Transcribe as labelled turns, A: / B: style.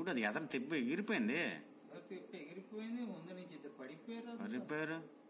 A: చూడు అది ఎదర తిప్పి ఎగిరిపోయింది.
B: ఎగిరిపోయింది. ముందు నుంచి ఇద్దరు పడిపోయారు.